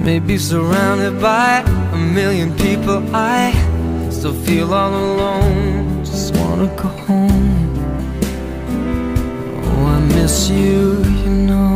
Maybe surrounded by a million people, I still feel all alone. Just wanna go home. Oh, I miss you, you know.